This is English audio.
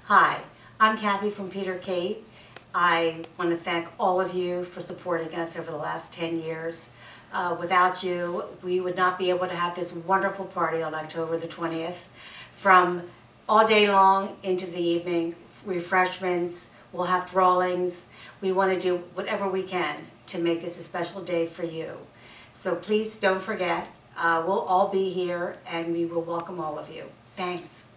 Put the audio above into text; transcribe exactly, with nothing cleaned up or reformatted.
Hi, I'm Kathy from Peter Kate. I want to thank all of you for supporting us over the last ten years. Uh, without you, we would not be able to have this wonderful party on October the twentieth. From all day long into the evening, refreshments, we'll have drawings. We want to do whatever we can to make this a special day for you. So please don't forget, uh, we'll all be here and we will welcome all of you. Thanks.